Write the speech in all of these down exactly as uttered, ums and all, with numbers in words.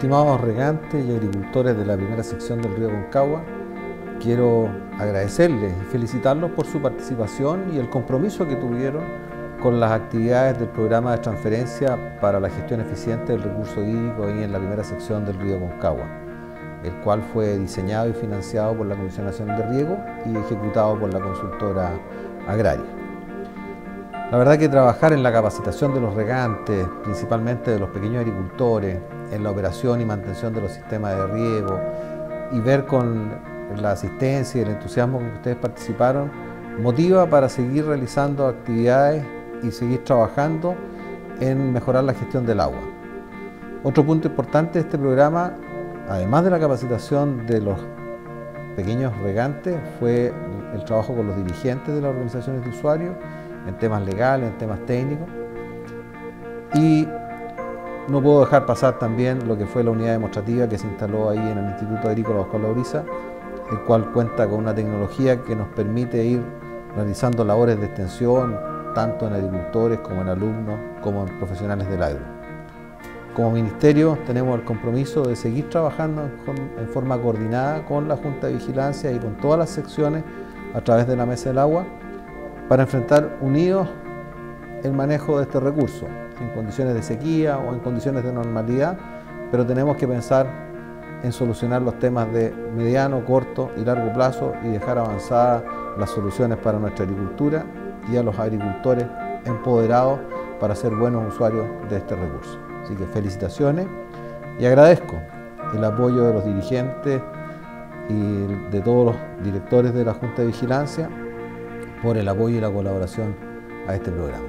Estimados regantes y agricultores de la primera sección del río Aconcagua, quiero agradecerles y felicitarlos por su participación y el compromiso que tuvieron con las actividades del programa de transferencia para la gestión eficiente del recurso hídrico ahí en la primera sección del río Aconcagua, el cual fue diseñado y financiado por la Comisión Nacional de Riego y ejecutado por la consultora agraria. La verdad que trabajar en la capacitación de los regantes, principalmente de los pequeños agricultores, en la operación y mantención de los sistemas de riego y ver con la asistencia y el entusiasmo con que ustedes participaron, motiva para seguir realizando actividades y seguir trabajando en mejorar la gestión del agua. Otro punto importante de este programa, además de la capacitación de los pequeños regantes, fue el trabajo con los dirigentes de las organizaciones de usuarios en temas legales, en temas técnicos. Y no puedo dejar pasar también lo que fue la unidad demostrativa que se instaló ahí en el Instituto Agrícola Oscar Lauriza, el cual cuenta con una tecnología que nos permite ir realizando labores de extensión, tanto en agricultores como en alumnos, como en profesionales del agro. Como Ministerio tenemos el compromiso de seguir trabajando en forma coordinada con la Junta de Vigilancia y con todas las secciones a través de la Mesa del Agua para enfrentar unidos el manejo de este recurso en condiciones de sequía o en condiciones de normalidad, pero tenemos que pensar en solucionar los temas de mediano, corto y largo plazo y dejar avanzadas las soluciones para nuestra agricultura y a los agricultores empoderados para ser buenos usuarios de este recurso. Así que felicitaciones y agradezco el apoyo de los dirigentes y de todos los directores de la Junta de Vigilancia por el apoyo y la colaboración a este programa.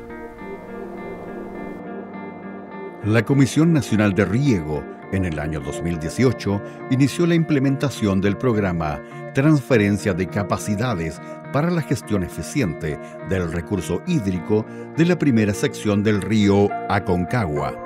La Comisión Nacional de Riego, en el año dos mil dieciocho, inició la implementación del programa Transferencia de Capacidades para la Gestión Eficiente del Recurso Hídrico de la primera sección del río Aconcagua.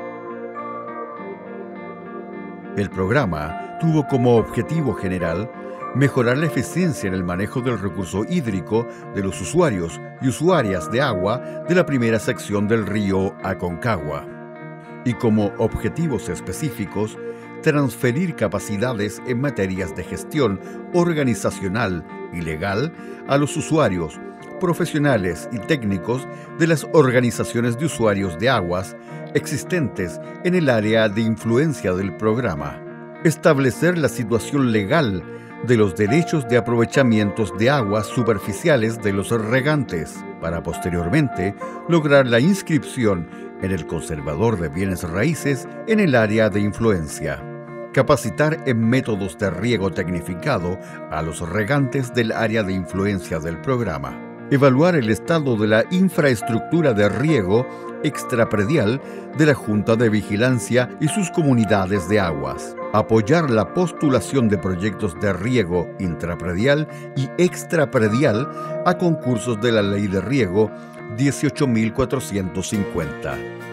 El programa tuvo como objetivo general mejorar la eficiencia en el manejo del recurso hídrico de los usuarios y usuarias de agua de la primera sección del río Aconcagua. Y como objetivos específicos, transferir capacidades en materias de gestión organizacional y legal a los usuarios, profesionales y técnicos de las organizaciones de usuarios de aguas existentes en el área de influencia del programa. Establecer la situación legal de los derechos de aprovechamientos de aguas superficiales de los regantes, para posteriormente lograr la inscripción en el Conservador de Bienes Raíces en el área de influencia. Capacitar en métodos de riego tecnificado a los regantes del área de influencia del programa. Evaluar el estado de la infraestructura de riego extrapredial de la Junta de Vigilancia y sus comunidades de aguas. Apoyar la postulación de proyectos de riego intrapredial y extrapredial a concursos de la Ley de Riego dieciocho mil cuatrocientos cincuenta.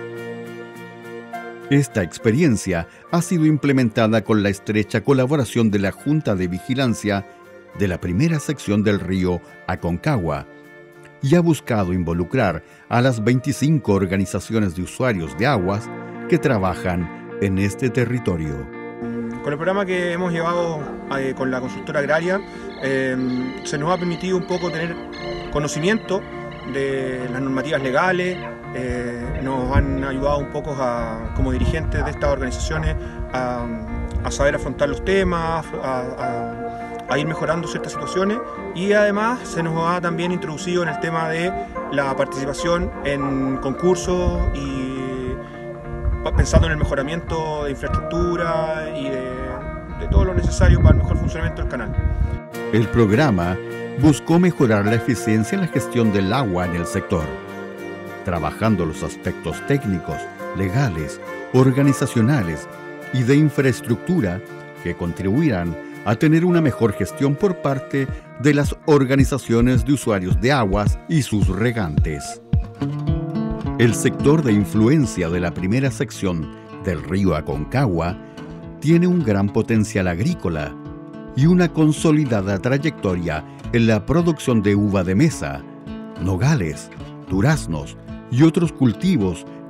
Esta experiencia ha sido implementada con la estrecha colaboración de la Junta de Vigilancia de la primera sección del río Aconcagua y ha buscado involucrar a las veinticinco organizaciones de usuarios de aguas que trabajan en este territorio. Con el programa que hemos llevado eh, con la consultora agraria, eh, se nos ha permitido un poco tener conocimiento de las normativas legales, eh, nos han ayudado un poco a, como dirigentes de estas organizaciones a, a saber afrontar los temas, a, a, a ir mejorando ciertas situaciones y además se nos ha también introducido en el tema de la participación en concursos y pensando en el mejoramiento de infraestructura y de, de todo lo necesario para el mejor funcionamiento del canal. El programa buscó mejorar la eficiencia en la gestión del agua en el sector, trabajando los aspectos técnicos, legales, organizacionales y de infraestructura que contribuirán a tener una mejor gestión por parte de las organizaciones de usuarios de aguas y sus regantes. El sector de influencia de la primera sección del río Aconcagua tiene un gran potencial agrícola y una consolidada trayectoria en la producción de uva de mesa, nogales, duraznos y otros cultivos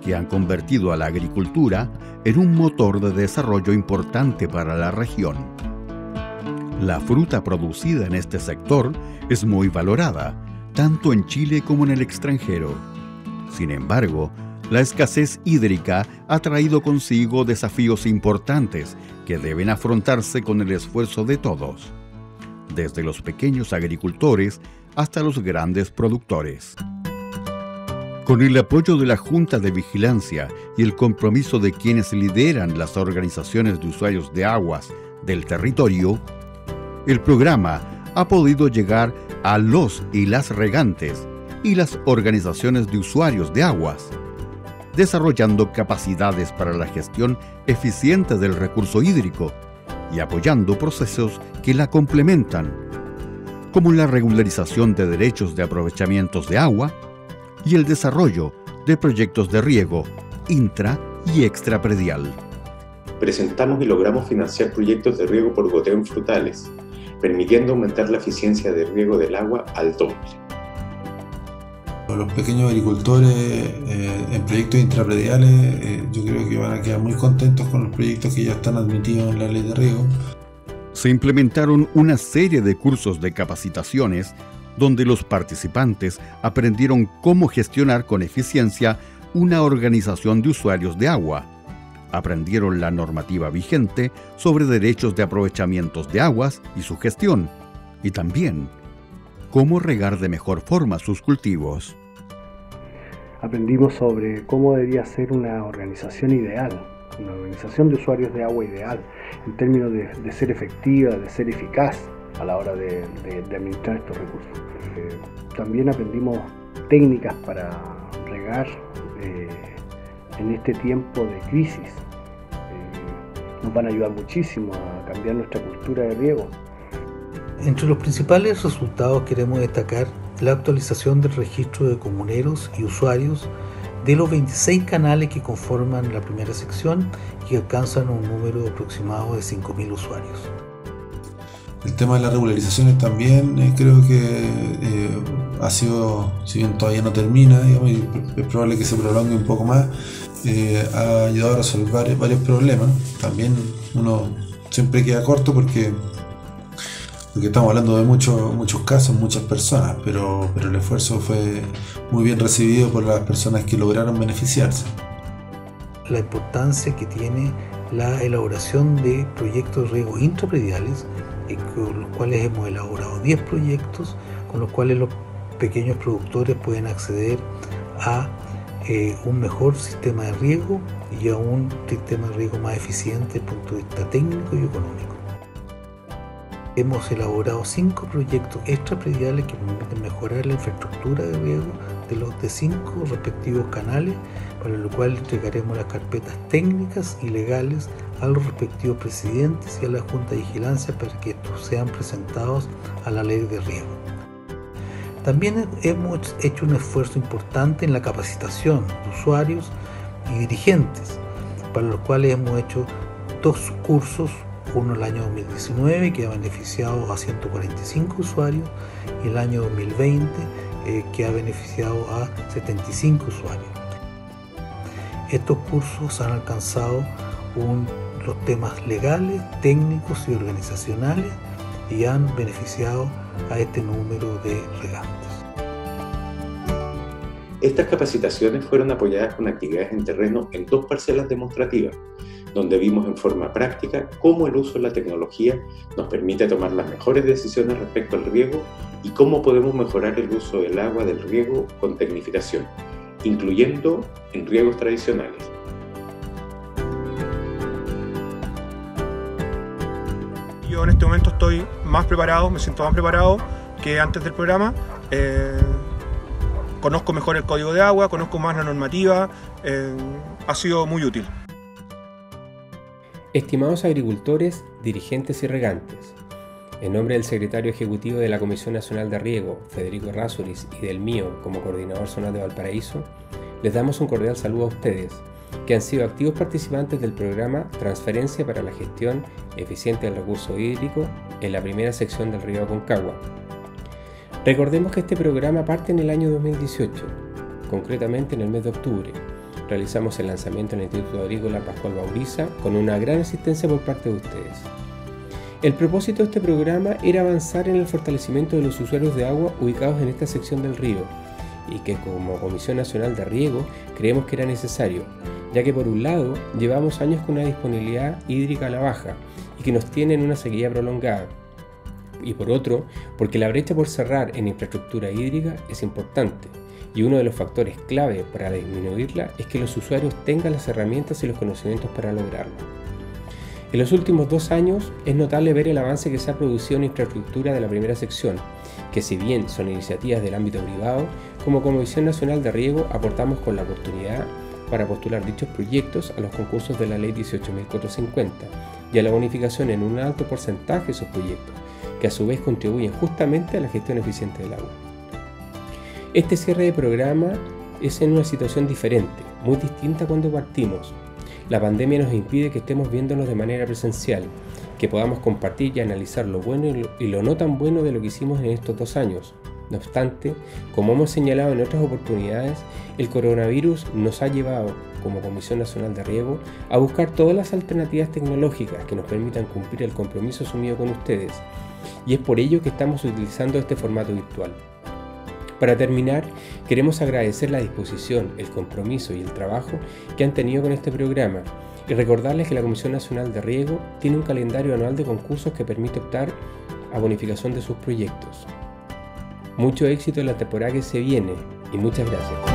que han convertido a la agricultura en un motor de desarrollo importante para la región. La fruta producida en este sector es muy valorada, tanto en Chile como en el extranjero. Sin embargo, la escasez hídrica ha traído consigo desafíos importantes que deben afrontarse con el esfuerzo de todos, desde los pequeños agricultores hasta los grandes productores. Con el apoyo de la Junta de Vigilancia y el compromiso de quienes lideran las organizaciones de usuarios de aguas del territorio, el programa ha podido llegar a los y las regantes y las organizaciones de usuarios de aguas, desarrollando capacidades para la gestión eficiente del recurso hídrico y apoyando procesos que la complementan, como la regularización de derechos de aprovechamientos de agua y el desarrollo de proyectos de riego intra y extrapredial. Presentamos y logramos financiar proyectos de riego por goteo en frutales, permitiendo aumentar la eficiencia de riego del agua al doble. Los pequeños agricultores eh, en proyectos intraprediales, eh, yo creo que van a quedar muy contentos con los proyectos que ya están admitidos en la ley de riego. Se implementaron una serie de cursos de capacitaciones donde los participantes aprendieron cómo gestionar con eficiencia una organización de usuarios de agua. Aprendieron la normativa vigente sobre derechos de aprovechamientos de aguas y su gestión, y también cómo regar de mejor forma sus cultivos. Aprendimos sobre cómo debería ser una organización ideal, una organización de usuarios de agua ideal, en términos de, de ser efectiva, de ser eficaz a la hora de, de, de administrar estos recursos. Eh, también aprendimos técnicas para regar eh, en este tiempo de crisis. Eh, nos van a ayudar muchísimo a cambiar nuestra cultura de riego. Entre los principales resultados queremos destacar la actualización del registro de comuneros y usuarios de los veintiséis canales que conforman la primera sección y que alcanzan un número aproximado de cinco mil usuarios. El tema de las regularizaciones también eh, creo que eh, ha sido, si bien todavía no termina, digamos, y es probable que se prolongue un poco más, eh, ha ayudado a resolver varios, varios problemas. También uno siempre queda corto porque porque estamos hablando de muchos muchos casos, muchas personas, pero, pero el esfuerzo fue muy bien recibido por las personas que lograron beneficiarse. La importancia que tiene la elaboración de proyectos de riego intraprediales, con los cuales hemos elaborado diez proyectos, con los cuales los pequeños productores pueden acceder a eh, un mejor sistema de riego y a un sistema de riego más eficiente desde el punto de vista técnico y económico. Hemos elaborado cinco proyectos extraprediales que permiten mejorar la infraestructura de riego de los de cinco respectivos canales, para lo cual entregaremos las carpetas técnicas y legales a los respectivos presidentes y a la Junta de Vigilancia para que estos sean presentados a la ley de riego. También hemos hecho un esfuerzo importante en la capacitación de usuarios y dirigentes, para los cuales hemos hecho dos cursos. Uno el año dos mil diecinueve, que ha beneficiado a ciento cuarenta y cinco usuarios, y el año dos mil veinte, eh, que ha beneficiado a setenta y cinco usuarios. Estos cursos han alcanzado un, los temas legales, técnicos y organizacionales y han beneficiado a este número de regantes. Estas capacitaciones fueron apoyadas con actividades en terreno en dos parcelas demostrativas, donde vimos en forma práctica cómo el uso de la tecnología nos permite tomar las mejores decisiones respecto al riego y cómo podemos mejorar el uso del agua del riego con tecnificación, incluyendo en riegos tradicionales. Yo en este momento estoy más preparado, me siento más preparado que antes del programa. Eh, conozco mejor el código de agua, conozco más la normativa, eh, ha sido muy útil. Estimados agricultores, dirigentes y regantes, en nombre del secretario ejecutivo de la Comisión Nacional de Riego, Federico Errázuriz, y del mío como coordinador zonal de Valparaíso, les damos un cordial saludo a ustedes, que han sido activos participantes del programa Transferencia para la Gestión Eficiente del Recurso Hídrico en la primera sección del río Aconcagua. Recordemos que este programa parte en el año dos mil dieciocho, concretamente en el mes de octubre, realizamos el lanzamiento en el Instituto Agrícola Pascual Bauriza con una gran asistencia por parte de ustedes. El propósito de este programa era avanzar en el fortalecimiento de los usuarios de agua ubicados en esta sección del río, y que como Comisión Nacional de Riego creemos que era necesario, ya que por un lado llevamos años con una disponibilidad hídrica a la baja y que nos tiene en una sequía prolongada, y por otro, porque la brecha por cerrar en infraestructura hídrica es importante, y uno de los factores clave para disminuirla es que los usuarios tengan las herramientas y los conocimientos para lograrlo. En los últimos dos años es notable ver el avance que se ha producido en infraestructura de la primera sección, que si bien son iniciativas del ámbito privado, como Comisión Nacional de Riego aportamos con la oportunidad para postular dichos proyectos a los concursos de la Ley dieciocho mil cuatrocientos cincuenta y a la bonificación en un alto porcentaje de esos proyectos, que a su vez contribuyen justamente a la gestión eficiente del agua. Este cierre de programa es en una situación diferente, muy distinta a cuando partimos. La pandemia nos impide que estemos viéndonos de manera presencial, que podamos compartir y analizar lo bueno y lo, y lo no tan bueno de lo que hicimos en estos dos años. No obstante, como hemos señalado en otras oportunidades, el coronavirus nos ha llevado, como Comisión Nacional de Riego, a buscar todas las alternativas tecnológicas que nos permitan cumplir el compromiso asumido con ustedes, y es por ello que estamos utilizando este formato virtual. Para terminar, queremos agradecer la disposición, el compromiso y el trabajo que han tenido con este programa y recordarles que la Comisión Nacional de Riego tiene un calendario anual de concursos que permite optar a bonificación de sus proyectos. Mucho éxito en la temporada que se viene y muchas gracias.